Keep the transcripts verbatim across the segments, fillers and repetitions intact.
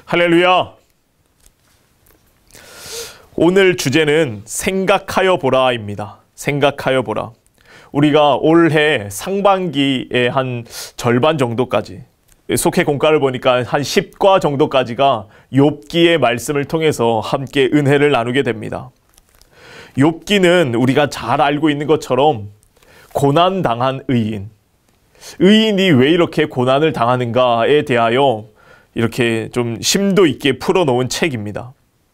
할렐루야! 오늘 주제는 생각하여 보라입니다. 생각하여 보라. 우리가 올해 상반기의 한 절반 정도까지, 속해 공과를 보니까 한 십 과 정도까지가 욥기의 말씀을 통해서 함께 은혜를 나누게 됩니다. 욥기는 우리가 잘 알고 있는 것처럼 고난당한 의인, 의인이 왜 이렇게 고난을 당하는가에 대하여 이렇게 좀 심도 있게 풀어놓은 책입니다.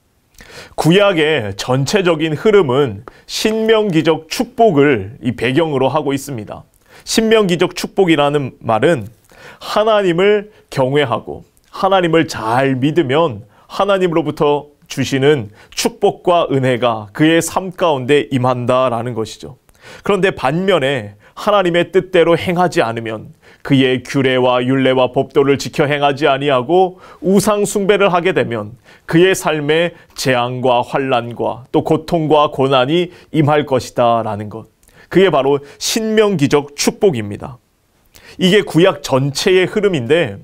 구약의 전체적인 흐름은 신명기적 축복을 이 배경으로 하고 있습니다. 신명기적 축복이라는 말은 하나님을 경외하고 하나님을 잘 믿으면 하나님으로부터 주시는 축복과 은혜가 그의 삶 가운데 임한다라는 것이죠. 그런데 반면에 하나님의 뜻대로 행하지 않으면 그의 규례와 율례와 법도를 지켜 행하지 아니하고 우상 숭배를 하게 되면 그의 삶에 재앙과 환난과 또 고통과 고난이 임할 것이다 라는 것. 그게 바로 신명기적 축복입니다. 이게 구약 전체의 흐름인데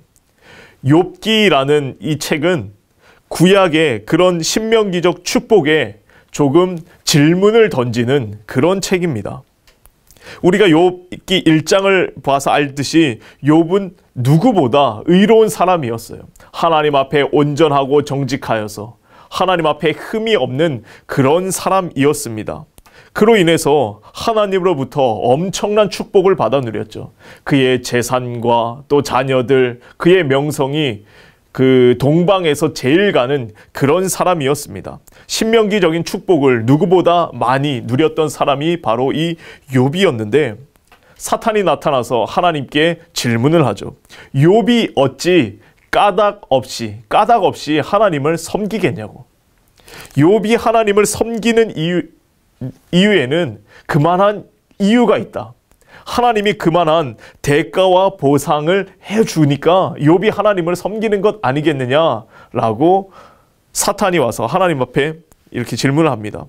욥기라는 이 책은 구약의 그런 신명기적 축복에 조금 질문을 던지는 그런 책입니다. 우리가 욥기 일 장을 봐서 알듯이 욥은 누구보다 의로운 사람이었어요. 하나님 앞에 온전하고 정직하여서 하나님 앞에 흠이 없는 그런 사람이었습니다. 그로 인해서 하나님으로부터 엄청난 축복을 받아 누렸죠. 그의 재산과 또 자녀들, 그의 명성이 그 동방에서 제일 가는 그런 사람이었습니다. 신명기적인 축복을 누구보다 많이 누렸던 사람이 바로 이 욥이었는데 사탄이 나타나서 하나님께 질문을 하죠. 욥이 어찌 까닭 없이 까닭 없이 하나님을 섬기겠냐고. 욥이 하나님을 섬기는 이유, 이유에는 그만한 이유가 있다. 하나님이 그만한 대가와 보상을 해주니까 욥이 하나님을 섬기는 것 아니겠느냐라고 사탄이 와서 하나님 앞에 이렇게 질문을 합니다.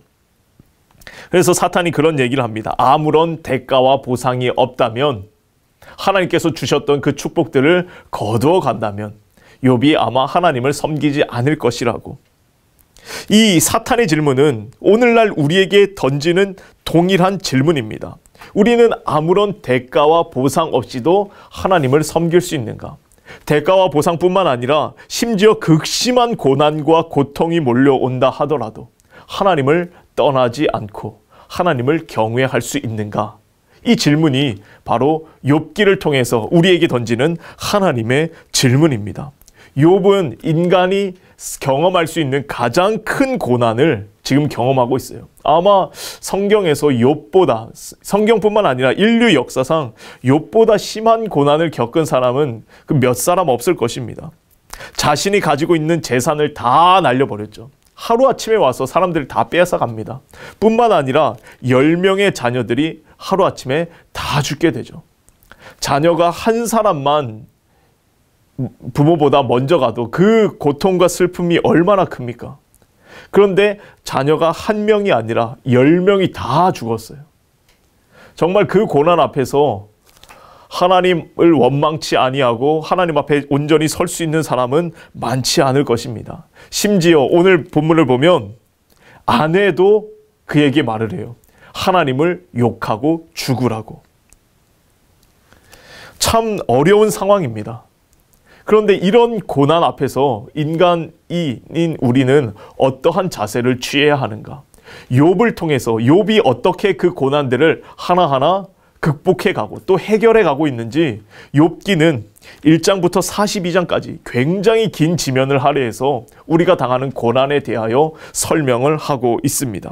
그래서 사탄이 그런 얘기를 합니다. 아무런 대가와 보상이 없다면, 하나님께서 주셨던 그 축복들을 거두어 간다면 욥이 아마 하나님을 섬기지 않을 것이라고. 이 사탄의 질문은 오늘날 우리에게 던지는 동일한 질문입니다. 우리는 아무런 대가와 보상 없이도 하나님을 섬길 수 있는가? 대가와 보상뿐만 아니라 심지어 극심한 고난과 고통이 몰려온다 하더라도 하나님을 떠나지 않고 하나님을 경외할 수 있는가? 이 질문이 바로 욥기를 통해서 우리에게 던지는 하나님의 질문입니다. 욥은 인간이 경험할 수 있는 가장 큰 고난을 지금 경험하고 있어요. 아마 성경에서 욥보다, 성경뿐만 아니라 인류 역사상 욥보다 심한 고난을 겪은 사람은 그 몇 사람 없을 것입니다. 자신이 가지고 있는 재산을 다 날려버렸죠. 하루아침에 와서 사람들을 다 빼앗아갑니다. 뿐만 아니라 열 명의 자녀들이 하루아침에 다 죽게 되죠. 자녀가 한 사람만 부모보다 먼저 가도 그 고통과 슬픔이 얼마나 큽니까? 그런데 자녀가 한 명이 아니라 열 명이 다 죽었어요. 정말 그 고난 앞에서 하나님을 원망치 아니하고 하나님 앞에 온전히 설 수 있는 사람은 많지 않을 것입니다. 심지어 오늘 본문을 보면 아내도 그에게 말을 해요. 하나님을 욕하고 죽으라고. 참 어려운 상황입니다. 그런데 이런 고난 앞에서 인간인 우리는 어떠한 자세를 취해야 하는가? 욥을 통해서 욥이 어떻게 그 고난들을 하나하나 극복해 가고 또 해결해 가고 있는지 욥기는 일 장부터 사십이 장까지 굉장히 긴 지면을 할애해서 우리가 당하는 고난에 대하여 설명을 하고 있습니다.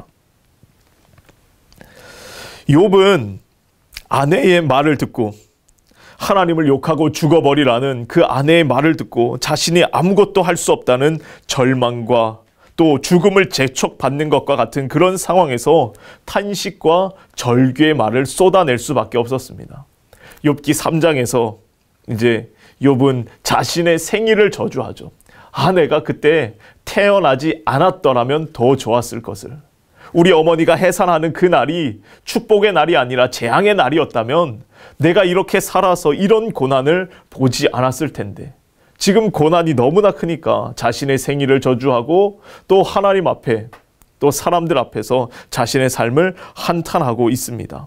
욥은 아내의 말을 듣고 하나님을 욕하고 죽어버리라는 그 아내의 말을 듣고 자신이 아무것도 할 수 없다는 절망과 또 죽음을 재촉받는 것과 같은 그런 상황에서 탄식과 절규의 말을 쏟아낼 수밖에 없었습니다. 욥기 삼 장에서 이제 욥은 자신의 생일을 저주하죠. 아, 내가 그때 태어나지 않았더라면 더 좋았을 것을. 우리 어머니가 해산하는 그 날이 축복의 날이 아니라 재앙의 날이었다면 내가 이렇게 살아서 이런 고난을 보지 않았을 텐데 지금 고난이 너무나 크니까 자신의 생일을 저주하고 또 하나님 앞에 또 사람들 앞에서 자신의 삶을 한탄하고 있습니다.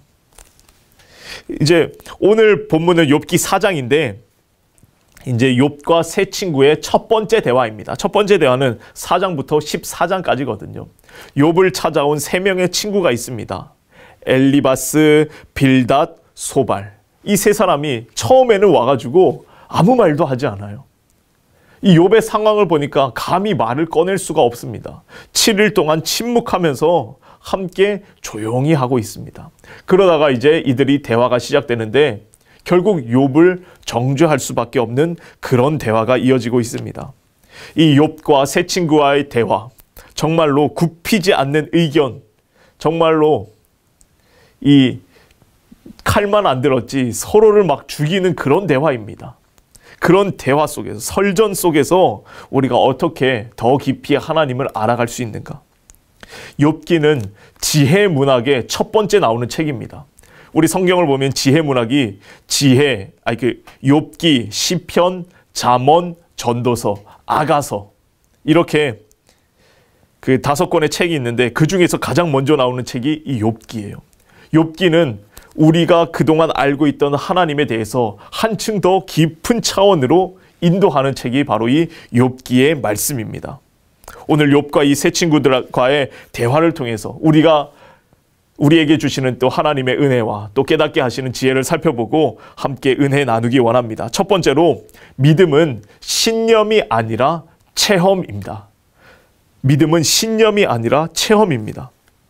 이제 오늘 본문은 욥기 사 장인데 이제 욥과 세 친구의 첫 번째 대화입니다. 첫 번째 대화는 사 장부터 십사 장까지거든요. 욥을 찾아온 세 명의 친구가 있습니다. 엘리바스, 빌닷, 소발. 이 세 사람이 처음에는 와가지고 아무 말도 하지 않아요. 이 욥의 상황을 보니까 감히 말을 꺼낼 수가 없습니다. 칠 일 동안 침묵하면서 함께 조용히 하고 있습니다. 그러다가 이제 이들이 대화가 시작되는데 결국 욥을 정죄할 수밖에 없는 그런 대화가 이어지고 있습니다. 이 욥과 세 친구와의 대화, 정말로 굽히지 않는 의견, 정말로 이 칼만 안 들었지 서로를 막 죽이는 그런 대화입니다. 그런 대화 속에서, 설전 속에서 우리가 어떻게 더 깊이 하나님을 알아갈 수 있는가? 욥기는 지혜 문학의 첫 번째 나오는 책입니다. 우리 성경을 보면 지혜 문학이 지혜, 아니 그 욥기, 시편, 잠언, 전도서, 아가서 이렇게 그 다섯 권의 책이 있는데 그 중에서 가장 먼저 나오는 책이 이 욥기예요. 욥기는 우리가 그동안 알고 있던 하나님에 대해서 한층 더 깊은 차원으로 인도하는 책이 바로 이 욥기의 말씀입니다. 오늘 욥과 이 세 친구들과의 대화를 통해서 우리가 우리에게 주시는 또 하나님의 은혜와 또 깨닫게 하시는 지혜를 살펴보고 함께 은혜 나누기 원합니다. 첫 번째로 믿음은 신념이 아니라 체험입니다. 믿음은 신념이 아니라 체험입니다.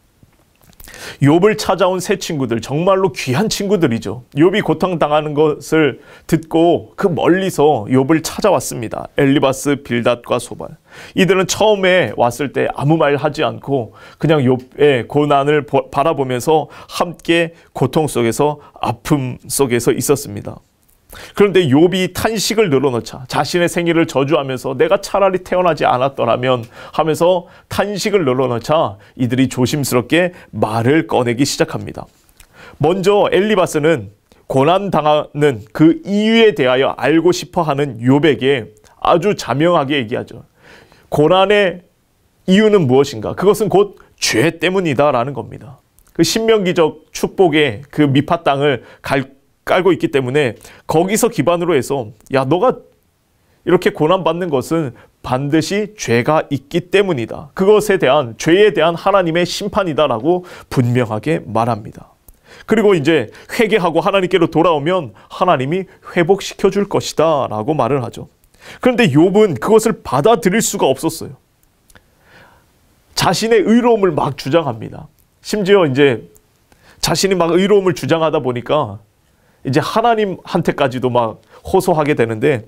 욥을 찾아온 세 친구들, 정말로 귀한 친구들이죠. 욥이 고통당하는 것을 듣고 그 멀리서 욥을 찾아왔습니다. 엘리바스, 빌닷과 소발. 이들은 처음에 왔을 때 아무 말 하지 않고 그냥 욥의 고난을 바라보면서 함께 고통 속에서, 아픔 속에서 있었습니다. 그런데 욥이 탄식을 늘어놓자 자신의 생일을 저주하면서 내가 차라리 태어나지 않았더라면 하면서 탄식을 늘어놓자 이들이 조심스럽게 말을 꺼내기 시작합니다. 먼저 엘리바스는 고난당하는 그 이유에 대하여 알고 싶어하는 욥에게 아주 자명하게 얘기하죠. 고난의 이유는 무엇인가? 그것은 곧 죄 때문이다 라는 겁니다. 그 신명기적 축복의 그 미파 땅을 갈 깔고 있기 때문에 거기서 기반으로 해서 야 너가 이렇게 고난받는 것은 반드시 죄가 있기 때문이다. 그것에 대한 죄에 대한 하나님의 심판이다라고 분명하게 말합니다. 그리고 이제 회개하고 하나님께로 돌아오면 하나님이 회복시켜 줄 것이다 라고 말을 하죠. 그런데 욥은 그것을 받아들일 수가 없었어요. 자신의 의로움을 막 주장합니다. 심지어 이제 자신이 막 의로움을 주장하다 보니까 이제 하나님한테까지도 막 호소하게 되는데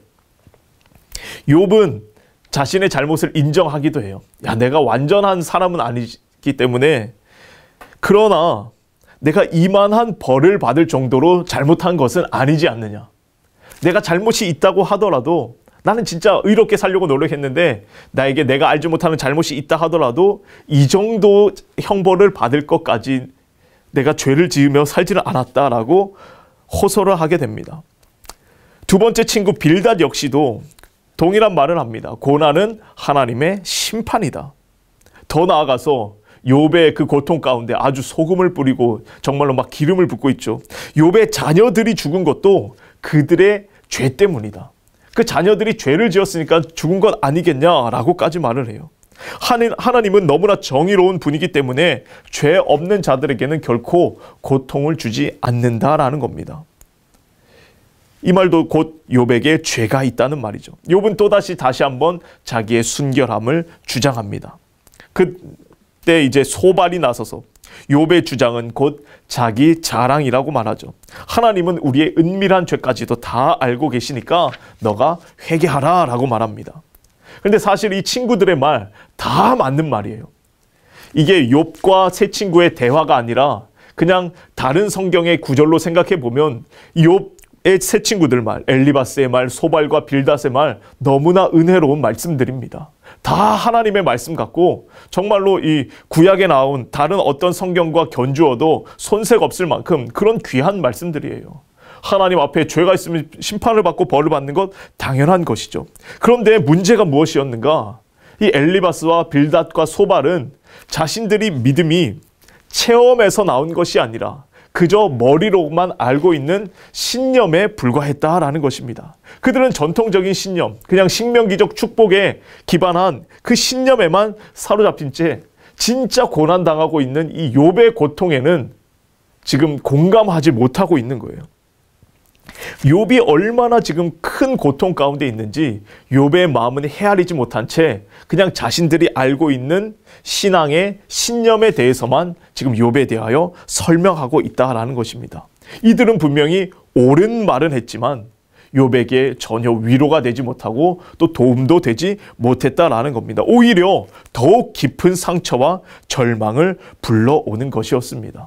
욥은 자신의 잘못을 인정하기도 해요. 야, 내가 완전한 사람은 아니기 때문에 그러나 내가 이만한 벌을 받을 정도로 잘못한 것은 아니지 않느냐. 내가 잘못이 있다고 하더라도 나는 진짜 의롭게 살려고 노력했는데 나에게 내가 알지 못하는 잘못이 있다 하더라도 이 정도 형벌을 받을 것까지 내가 죄를 지으며 살지는 않았다라고 호소를 하게 됩니다. 두 번째 친구 빌닷 역시도 동일한 말을 합니다. 고난은 하나님의 심판이다. 더 나아가서 욥의 그 고통 가운데 아주 소금을 뿌리고 정말로 막 기름을 붓고 있죠. 욥의 자녀들이 죽은 것도 그들의 죄 때문이다. 그 자녀들이 죄를 지었으니까 죽은 것 아니겠냐라고까지 말을 해요. 하나님은 너무나 정의로운 분이기 때문에 죄 없는 자들에게는 결코 고통을 주지 않는다라는 겁니다. 이 말도 곧 욥에게 죄가 있다는 말이죠. 욥은 또다시 다시 한번 자기의 순결함을 주장합니다. 그때 이제 소발이 나서서 욥의 주장은 곧 자기 자랑이라고 말하죠. 하나님은 우리의 은밀한 죄까지도 다 알고 계시니까 너가 회개하라 라고 말합니다. 그런데 사실 이 친구들의 말 다 맞는 말이에요. 이게 욥과 세 친구의 대화가 아니라 그냥 다른 성경의 구절로 생각해 보면 욥의 세 친구들 말, 엘리바스의 말, 소발과 빌닷의 말 너무나 은혜로운 말씀들입니다. 다 하나님의 말씀 같고 정말로 이 구약에 나온 다른 어떤 성경과 견주어도 손색 없을 만큼 그런 귀한 말씀들이에요. 하나님 앞에 죄가 있으면 심판을 받고 벌을 받는 것 당연한 것이죠. 그런데 문제가 무엇이었는가? 이 엘리바스와 빌닷과 소발은 자신들이 믿음이 체험에서 나온 것이 아니라 그저 머리로만 알고 있는 신념에 불과했다라는 것입니다. 그들은 전통적인 신념, 그냥 식명기적 축복에 기반한 그 신념에만 사로잡힌 채 진짜 고난당하고 있는 이 욥의 고통에는 지금 공감하지 못하고 있는 거예요. 욥이 얼마나 지금 큰 고통 가운데 있는지 욥의 마음은 헤아리지 못한 채 그냥 자신들이 알고 있는 신앙의 신념에 대해서만 지금 욥에 대하여 설명하고 있다라는 것입니다. 이들은 분명히 옳은 말은 했지만 욥에게 전혀 위로가 되지 못하고 또 도움도 되지 못했다라는 겁니다. 오히려 더욱 깊은 상처와 절망을 불러오는 것이었습니다.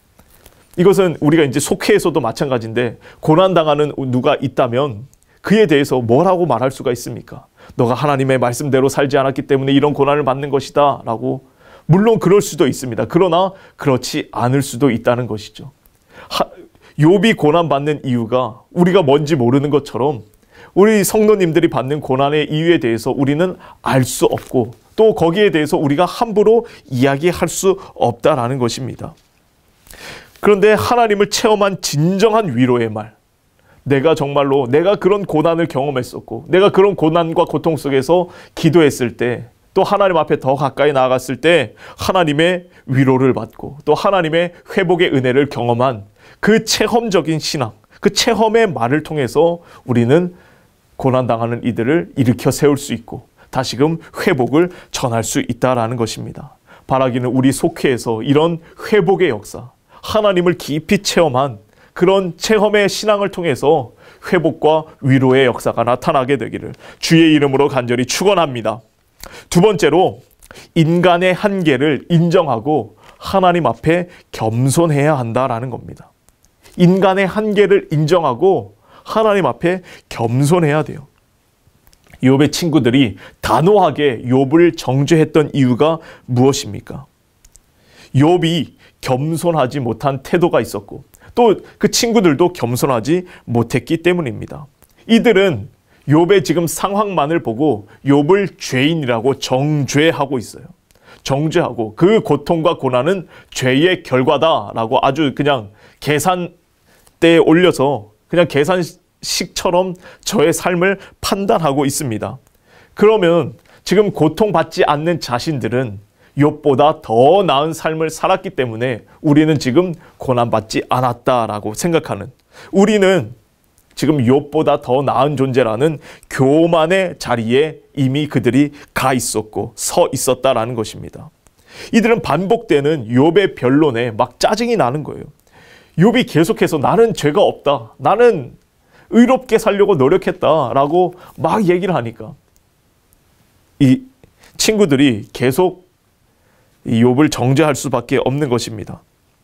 이것은 우리가 이제 속회에서도 마찬가지인데 고난당하는 누가 있다면 그에 대해서 뭐라고 말할 수가 있습니까? 너가 하나님의 말씀대로 살지 않았기 때문에 이런 고난을 받는 것이다 라고. 물론 그럴 수도 있습니다. 그러나 그렇지 않을 수도 있다는 것이죠. 하, 욥이 고난받는 이유가 우리가 뭔지 모르는 것처럼 우리 성도님들이 받는 고난의 이유에 대해서 우리는 알 수 없고 또 거기에 대해서 우리가 함부로 이야기할 수 없다라는 것입니다. 그런데 하나님을 체험한 진정한 위로의 말, 내가 정말로 내가 그런 고난을 경험했었고 내가 그런 고난과 고통 속에서 기도했을 때 또 하나님 앞에 더 가까이 나아갔을 때 하나님의 위로를 받고 또 하나님의 회복의 은혜를 경험한 그 체험적인 신앙, 그 체험의 말을 통해서 우리는 고난당하는 이들을 일으켜 세울 수 있고 다시금 회복을 전할 수 있다라는 것입니다. 바라기는 우리 속회에서 이런 회복의 역사, 하나님을 깊이 체험한 그런 체험의 신앙을 통해서 회복과 위로의 역사가 나타나게 되기를 주의 이름으로 간절히 축원합니다. 두 번째로 인간의 한계를 인정하고 하나님 앞에 겸손해야 한다라는 겁니다. 인간의 한계를 인정하고 하나님 앞에 겸손해야 돼요. 욥의 친구들이 단호하게 욥을 정죄했던 이유가 무엇입니까? 욥이 겸손하지 못한 태도가 있었고 또 그 친구들도 겸손하지 못했기 때문입니다. 이들은 욥의 지금 상황만을 보고 욥을 죄인이라고 정죄하고 있어요. 정죄하고 그 고통과 고난은 죄의 결과다라고 아주 그냥 계산대에 올려서 그냥 계산식처럼 저의 삶을 판단하고 있습니다. 그러면 지금 고통받지 않는 자신들은 욥보다 더 나은 삶을 살았기 때문에 우리는 지금 고난받지 않았다라고 생각하는, 우리는 지금 욥보다 더 나은 존재라는 교만의 자리에 이미 그들이 가 있었고 서 있었다라는 것입니다. 이들은 반복되는 욥의 변론에 막 짜증이 나는 거예요. 욥이 계속해서 나는 죄가 없다, 나는 의롭게 살려고 노력했다라고 막 얘기를 하니까 이 친구들이 계속 이 욥을 정죄할 수밖에 없는 것입니다.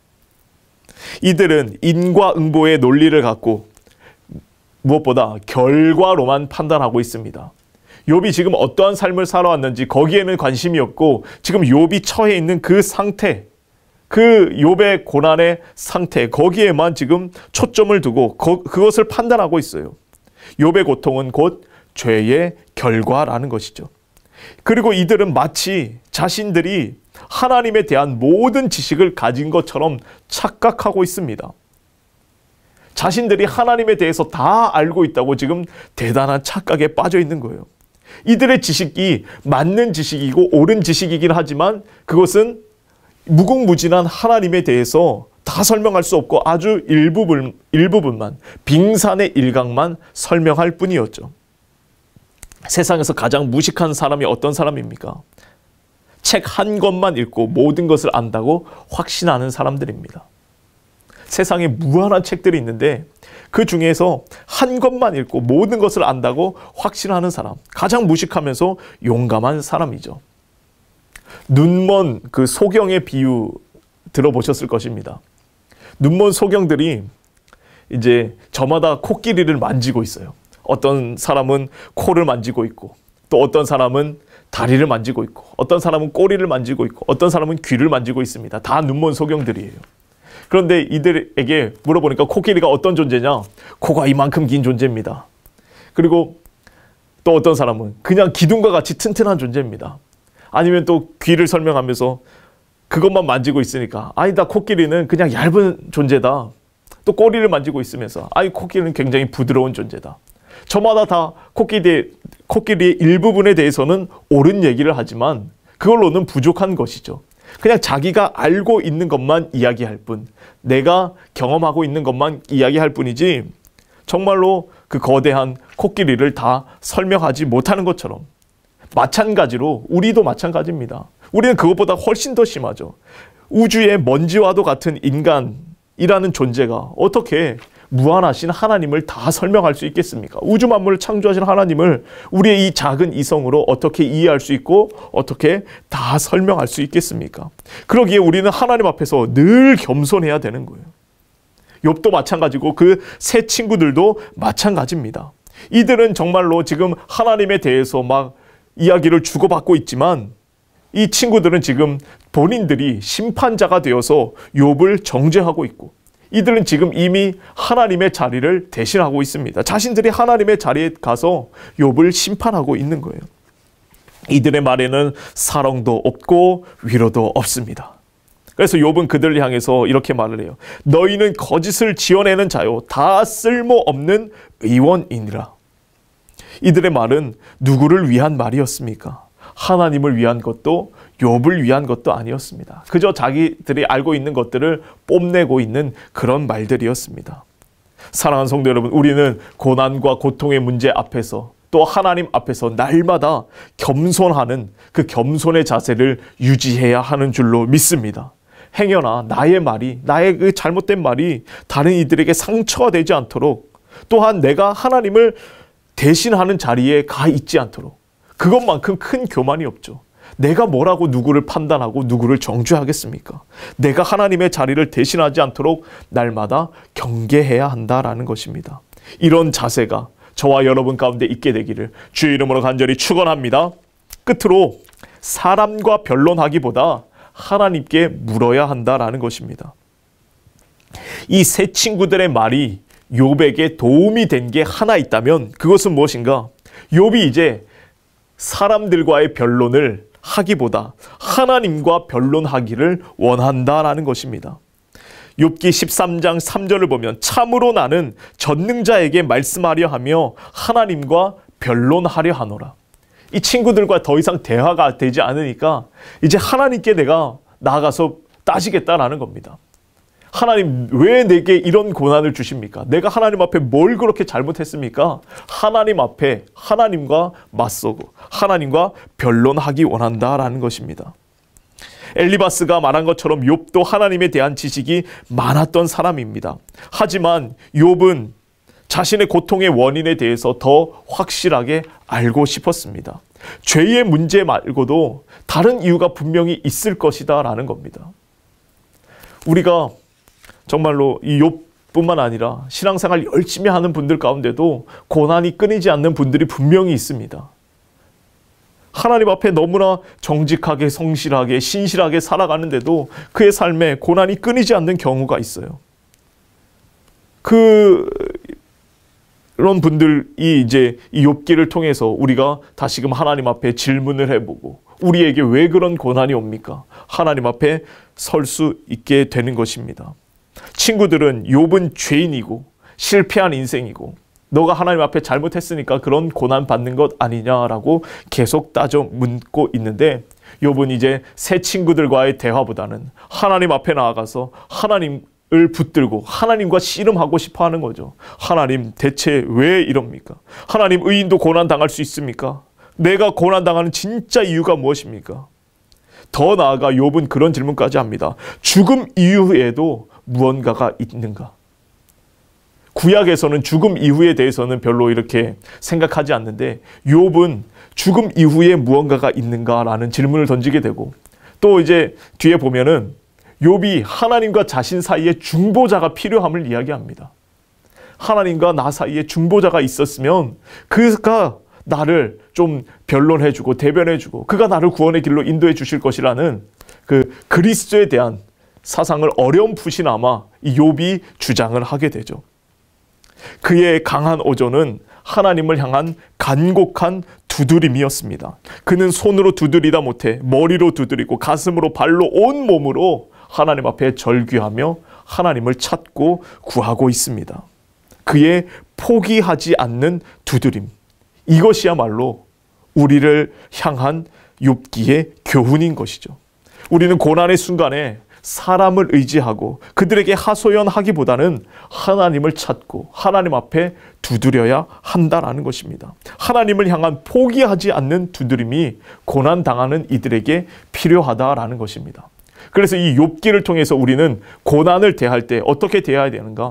이들은 인과응보의 논리를 갖고 무엇보다 결과로만 판단하고 있습니다. 욥이 지금 어떠한 삶을 살아왔는지 거기에는 관심이 없고 지금 욥이 처해 있는 그 상태, 그 욥의 고난의 상태, 거기에만 지금 초점을 두고 거, 그것을 판단하고 있어요. 욥의 고통은 곧 죄의 결과라는 것이죠. 그리고 이들은 마치 자신들이 하나님에 대한 모든 지식을 가진 것처럼 착각하고 있습니다. 자신들이 하나님에 대해서 다 알고 있다고 지금 대단한 착각에 빠져 있는 거예요. 이들의 지식이 맞는 지식이고 옳은 지식이긴 하지만 그것은 무궁무진한 하나님에 대해서 다 설명할 수 없고 아주 일부분, 일부분만, 빙산의 일각만 설명할 뿐이었죠. 세상에서 가장 무식한 사람이 어떤 사람입니까? 책 한 권만 읽고 모든 것을 안다고 확신하는 사람들입니다. 세상에 무한한 책들이 있는데 그 중에서 한 권만 읽고 모든 것을 안다고 확신하는 사람, 가장 무식하면서 용감한 사람이죠. 눈먼 그 소경의 비유 들어보셨을 것입니다. 눈먼 소경들이 이제 저마다 코끼리를 만지고 있어요. 어떤 사람은 코를 만지고 있고 또 어떤 사람은 다리를 만지고 있고 어떤 사람은 꼬리를 만지고 있고 어떤 사람은 귀를 만지고 있습니다. 다 눈먼 소경들이에요. 그런데 이들에게 물어보니까 코끼리가 어떤 존재냐? 코가 이만큼 긴 존재입니다. 그리고 또 어떤 사람은 그냥 기둥과 같이 튼튼한 존재입니다. 아니면 또 귀를 설명하면서 그것만 만지고 있으니까 아니다, 코끼리는 그냥 얇은 존재다. 또 꼬리를 만지고 있으면서 아이, 코끼리는 굉장히 부드러운 존재다. 저마다 다 코끼리, 코끼리의 일부분에 대해서는 옳은 얘기를 하지만 그걸로는 부족한 것이죠. 그냥 자기가 알고 있는 것만 이야기할 뿐, 내가 경험하고 있는 것만 이야기할 뿐이지 정말로 그 거대한 코끼리를 다 설명하지 못하는 것처럼, 마찬가지로 우리도 마찬가지입니다. 우리는 그것보다 훨씬 더 심하죠. 우주의 먼지와도 같은 인간이라는 존재가 어떻게 무한하신 하나님을 다 설명할 수 있겠습니까? 우주 만물을 창조하신 하나님을 우리의 이 작은 이성으로 어떻게 이해할 수 있고 어떻게 다 설명할 수 있겠습니까? 그러기에 우리는 하나님 앞에서 늘 겸손해야 되는 거예요. 욥도 마찬가지고 그 세 친구들도 마찬가지입니다. 이들은 정말로 지금 하나님에 대해서 막 이야기를 주고받고 있지만 이 친구들은 지금 본인들이 심판자가 되어서 욥을 정죄하고 있고, 이들은 지금 이미 하나님의 자리를 대신하고 있습니다. 자신들이 하나님의 자리에 가서 욥을 심판하고 있는 거예요. 이들의 말에는 사랑도 없고 위로도 없습니다. 그래서 욥은 그들을 향해서 이렇게 말을 해요. 너희는 거짓을 지어내는 자요, 다 쓸모없는 의원이니라. 이들의 말은 누구를 위한 말이었습니까? 하나님을 위한 것도 욥을 위한 것도 아니었습니다. 그저 자기들이 알고 있는 것들을 뽐내고 있는 그런 말들이었습니다. 사랑하는 성도 여러분, 우리는 고난과 고통의 문제 앞에서 또 하나님 앞에서 날마다 겸손하는 그 겸손의 자세를 유지해야 하는 줄로 믿습니다. 행여나 나의 말이, 나의 그 잘못된 말이 다른 이들에게 상처가 되지 않도록, 또한 내가 하나님을 대신하는 자리에 가 있지 않도록, 그것만큼 큰 교만이 없죠. 내가 뭐라고 누구를 판단하고 누구를 정죄하겠습니까? 내가 하나님의 자리를 대신하지 않도록 날마다 경계해야 한다라는 것입니다. 이런 자세가 저와 여러분 가운데 있게 되기를 주의 이름으로 간절히 축원합니다. 끝으로 사람과 변론하기보다 하나님께 물어야 한다라는 것입니다. 이 세 친구들의 말이 욥에게 도움이 된 게 하나 있다면 그것은 무엇인가? 욥이 이제 사람들과의 변론을 하기보다 하나님과 변론하기를 원한다라는 것입니다. 욥기 십삼 장 삼 절을 보면 참으로 나는 전능자에게 말씀하려 하며 하나님과 변론하려 하노라. 이 친구들과 더 이상 대화가 되지 않으니까 이제 하나님께 내가 나아가서 따지겠다라는 겁니다. 하나님, 왜 내게 이런 고난을 주십니까? 내가 하나님 앞에 뭘 그렇게 잘못했습니까? 하나님 앞에 하나님과 맞서고 하나님과 변론하기 원한다라는 것입니다. 엘리바스가 말한 것처럼 욥도 하나님에 대한 지식이 많았던 사람입니다. 하지만 욥은 자신의 고통의 원인에 대해서 더 확실하게 알고 싶었습니다. 죄의 문제 말고도 다른 이유가 분명히 있을 것이다 라는 겁니다. 우리가 정말로 이 욥뿐만 아니라 신앙생활 열심히 하는 분들 가운데도 고난이 끊이지 않는 분들이 분명히 있습니다. 하나님 앞에 너무나 정직하게, 성실하게, 신실하게 살아가는데도 그의 삶에 고난이 끊이지 않는 경우가 있어요. 그 그런 분들이 이제 이 욥기를 통해서 우리가 다시금 하나님 앞에 질문을 해보고 우리에게 왜 그런 고난이 옵니까? 하나님 앞에 설 수 있게 되는 것입니다. 친구들은 욥은 죄인이고 실패한 인생이고 너가 하나님 앞에 잘못했으니까 그런 고난 받는 것 아니냐라고 계속 따져 묻고 있는데, 욥은 이제 새 친구들과의 대화보다는 하나님 앞에 나아가서 하나님 을 붙들고 하나님과 씨름하고 싶어 하는 거죠. 하나님, 대체 왜 이럽니까? 하나님, 의인도 고난 당할 수 있습니까? 내가 고난 당하는 진짜 이유가 무엇입니까? 더 나아가 욥은 그런 질문까지 합니다. 죽음 이후에도 무언가가 있는가? 구약에서는 죽음 이후에 대해서는 별로 이렇게 생각하지 않는데 욥은 죽음 이후에 무언가가 있는가라는 질문을 던지게 되고, 또 이제 뒤에 보면은 욥이 하나님과 자신 사이에 중보자가 필요함을 이야기합니다. 하나님과 나 사이에 중보자가 있었으면 그가 나를 좀 변론해주고 대변해주고 그가 나를 구원의 길로 인도해 주실 것이라는 그 그리스도에 대한 사상을 어렴풋이나마 이 욥이 주장을 하게 되죠. 그의 강한 어조는 하나님을 향한 간곡한 두드림이었습니다. 그는 손으로 두드리다 못해 머리로 두드리고 가슴으로 발로 온 몸으로 하나님 앞에 절규하며 하나님을 찾고 구하고 있습니다. 그의 포기하지 않는 두드림, 이것이야말로 우리를 향한 욥기의 교훈인 것이죠. 우리는 고난의 순간에 사람을 의지하고 그들에게 하소연하기보다는 하나님을 찾고 하나님 앞에 두드려야 한다라는 것입니다. 하나님을 향한 포기하지 않는 두드림이 고난당하는 이들에게 필요하다라는 것입니다. 그래서 이 욥기를 통해서 우리는 고난을 대할 때 어떻게 대해야 되는가?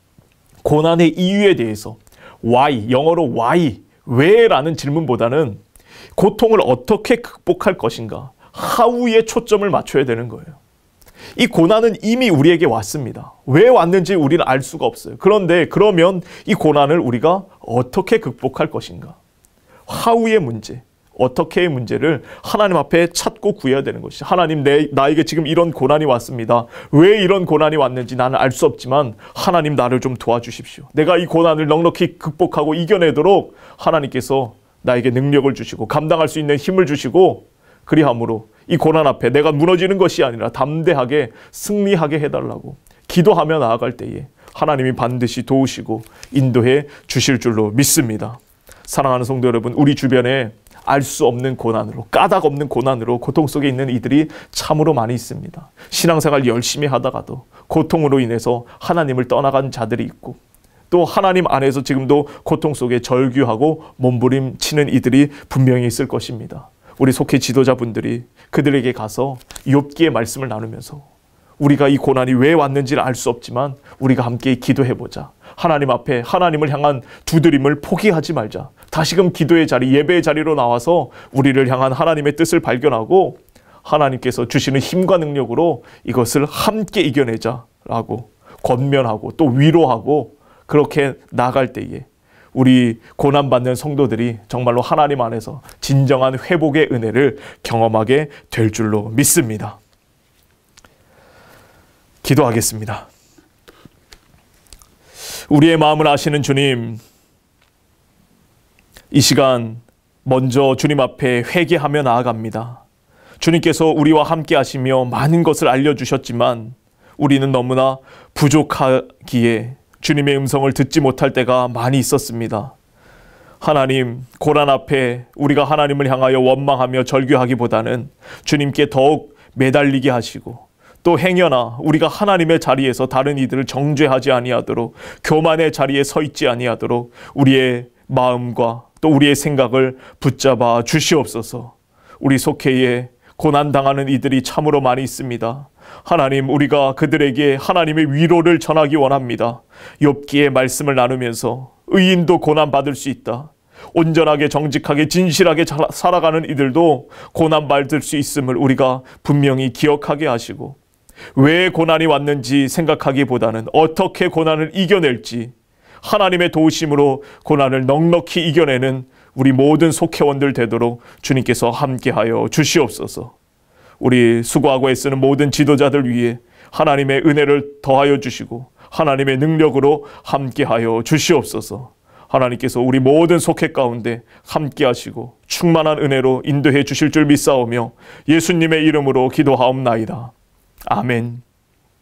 고난의 이유에 대해서 why, 영어로 why, 왜라는 질문보다는 고통을 어떻게 극복할 것인가, how에 초점을 맞춰야 되는 거예요. 이 고난은 이미 우리에게 왔습니다. 왜 왔는지 우리는 알 수가 없어요. 그런데 그러면 이 고난을 우리가 어떻게 극복할 것인가? how의 문제, 어떻게의 문제를 하나님 앞에 찾고 구해야 되는 것이죠. 하나님, 내, 나에게 지금 이런 고난이 왔습니다. 왜 이런 고난이 왔는지 나는 알 수 없지만 하나님 나를 좀 도와주십시오. 내가 이 고난을 넉넉히 극복하고 이겨내도록 하나님께서 나에게 능력을 주시고 감당할 수 있는 힘을 주시고 그리함으로 이 고난 앞에 내가 무너지는 것이 아니라 담대하게 승리하게 해달라고 기도하며 나아갈 때에 하나님이 반드시 도우시고 인도해 주실 줄로 믿습니다. 사랑하는 성도 여러분, 우리 주변에 알 수 없는 고난으로, 까닭 없는 고난으로 고통 속에 있는 이들이 참으로 많이 있습니다. 신앙생활 열심히 하다가도 고통으로 인해서 하나님을 떠나간 자들이 있고 또 하나님 안에서 지금도 고통 속에 절규하고 몸부림치는 이들이 분명히 있을 것입니다. 우리 속회 지도자분들이 그들에게 가서 욥기의 말씀을 나누면서 우리가 이 고난이 왜 왔는지를 알 수 없지만 우리가 함께 기도해보자. 하나님 앞에 하나님을 향한 두드림을 포기하지 말자. 다시금 기도의 자리, 예배의 자리로 나와서 우리를 향한 하나님의 뜻을 발견하고 하나님께서 주시는 힘과 능력으로 이것을 함께 이겨내자라고 권면하고 또 위로하고 그렇게 나갈 때에 우리 고난받는 성도들이 정말로 하나님 안에서 진정한 회복의 은혜를 경험하게 될 줄로 믿습니다. 기도하겠습니다. 우리의 마음을 아시는 주님, 이 시간 먼저 주님 앞에 회개하며 나아갑니다. 주님께서 우리와 함께 하시며 많은 것을 알려주셨지만 우리는 너무나 부족하기에 주님의 음성을 듣지 못할 때가 많이 있었습니다. 하나님, 고난 앞에 우리가 하나님을 향하여 원망하며 절규하기보다는 주님께 더욱 매달리게 하시고 또 행여나 우리가 하나님의 자리에서 다른 이들을 정죄하지 아니하도록 교만의 자리에 서 있지 아니하도록 우리의 마음과 또 우리의 생각을 붙잡아 주시옵소서. 우리 속회에 고난당하는 이들이 참으로 많이 있습니다. 하나님, 우리가 그들에게 하나님의 위로를 전하기 원합니다. 욥기의 말씀을 나누면서 의인도 고난받을 수 있다. 온전하게 정직하게 진실하게 살아가는 이들도 고난받을 수 있음을 우리가 분명히 기억하게 하시고 왜 고난이 왔는지 생각하기보다는 어떻게 고난을 이겨낼지 하나님의 도우심으로 고난을 넉넉히 이겨내는 우리 모든 속회원들 되도록 주님께서 함께하여 주시옵소서. 우리 수고하고 애쓰는 모든 지도자들 위해 하나님의 은혜를 더하여 주시고 하나님의 능력으로 함께하여 주시옵소서. 하나님께서 우리 모든 속회 가운데 함께하시고 충만한 은혜로 인도해 주실 줄 믿사오며 예수님의 이름으로 기도하옵나이다. 아멘.